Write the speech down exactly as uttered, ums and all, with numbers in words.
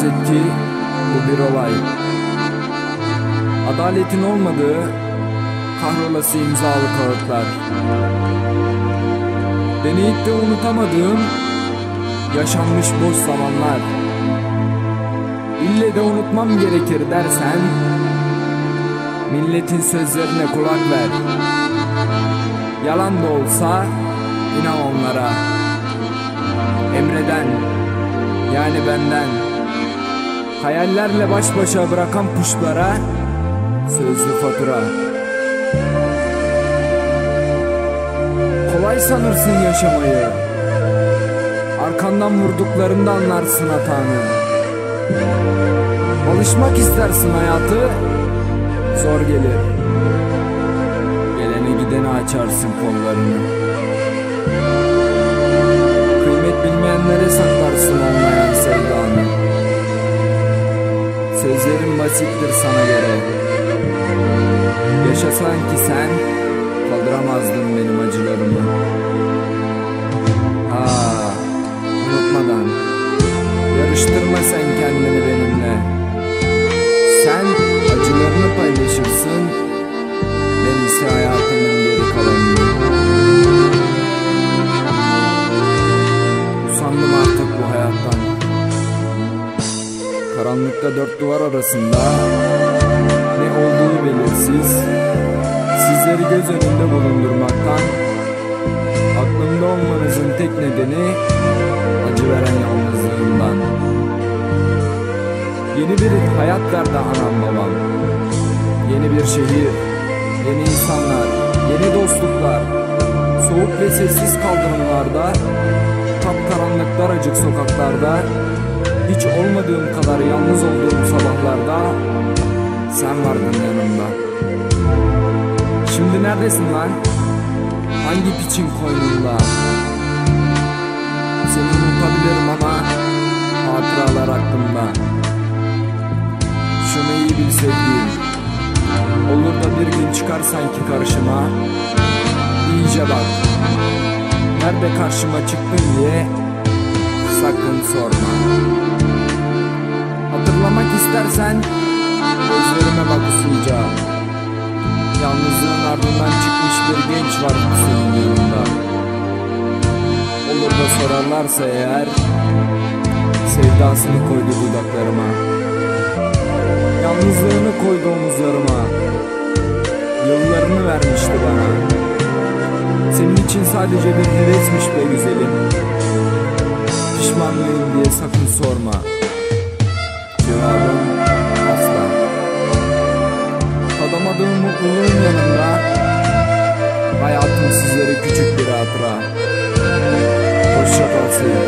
farz et ki bu bir olay. Adaletin olmadığı kahrolası imzalı kağıtlar. Deneyip de unutamadığım yaşanmış boş zamanlar. İlle de unutmam gerekir dersen milletin sözlerine kulak ver. Yalan da olsa inan onlara. Emreden, yani benden, hayallerle baş başa bırakan puşlara sözlü fatura. Kolay sanırsın yaşamayı, arkandan vurduklarında anlarsın hatanı. Alışmak istersin hayatı, zor gelir. Gelene gidene açarsın kollarını. Kıymet bilmeyenlere saklarsın olmayan sevdanı. Sözlerim basittir sana göre. Yaşasan ki sen kaldıramazdın benim acılarımı. Ha, unutmadan yarıştırma sen kendini benimle. Sen acılarını paylaşırsın, ben ise hayatımın geri kalanını. Usandım artık bu hayattan. Karanlıkta dört duvar arasında ne olduğu belirsiz, sizleri göz önünde bulundurmaktan. Aklımda olmanızın tek nedeni acı veren yalnızlığımdan. Yeni bir hayat verdi anam babam. Yeni bir şehir, yeni insanlar, yeni dostluklar. Soğuk ve sessiz kaldırımlarda, kapkaranlık daracık sokaklarda, hiç olmadığım kadar yalnız olduğum sabahlarda sen vardın yanımda. Şimdi neredesin lan? Hangi piçin koynunda? Seni unutabilirim ama hatıralar aklımda. Şunu iyi bil sevdiğim, olur da bir gün çıkar sanki karşıma. İyice bak, nerede karşıma çıktın diye sakın sorma. Hatırlamak istersen gözlerime bak usulca. Yalnızlığın ardından çıkmış bir genç var senin yanında. Olur da sorarlarsa eğer, sevdasını koydu dudaklarıma. Yalnızlığını koydu omuzlarıma. Yıllarını vermişti bana. Senin için sadece bir hevesmiş be güzelim. Pişman mıyım diye sakın sorma. Cevabım asla. Tadamadığım mutluluğun yanında hayatım sizlere küçük bir hatıra. Hoşça kal sevgilim.